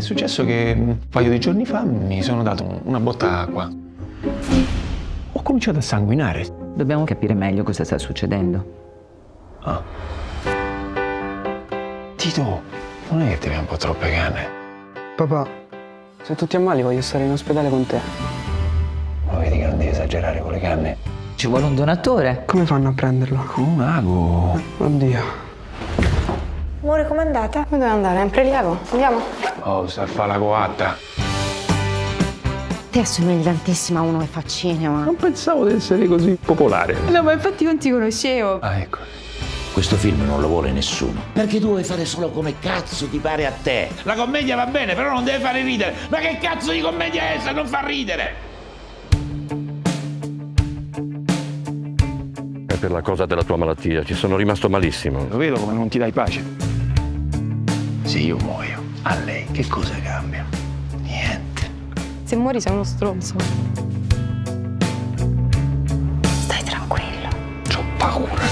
è successo che un paio di giorni fa mi sono dato una botta d'acqua. Ho cominciato a sanguinare. Dobbiamo capire meglio cosa sta succedendo. Ah. Tito, non è che ti vai un po' troppe canne? Papà, se tu ti ammali voglio stare in ospedale con te. Ma vedi che non devi esagerare con le canne? Ci vuole un donatore. Come fanno a prenderlo? Con un ago. Oddio. Amore, com'è andata? Dove deve andare? È un prelievo. Andiamo. Oh, sta a fare la coatta. Te assomigli tantissimo a uno che fa cinema. Non pensavo di essere così popolare. No, ma infatti non ti conoscevo. Ah, ecco. Questo film non lo vuole nessuno. Perché tu vuoi fare solo come cazzo ti pare a te. La commedia va bene, però non deve fare ridere. Ma che cazzo di commedia è se non fa ridere? È per la cosa della tua malattia, ci sono rimasto malissimo. Lo vedo come non ti dai pace. Se io muoio, a lei che cosa cambia? Niente. Se muori sei uno stronzo. Stai tranquillo. C'ho paura.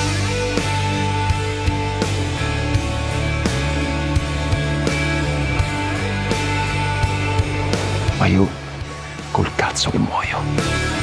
Ma io col cazzo che muoio.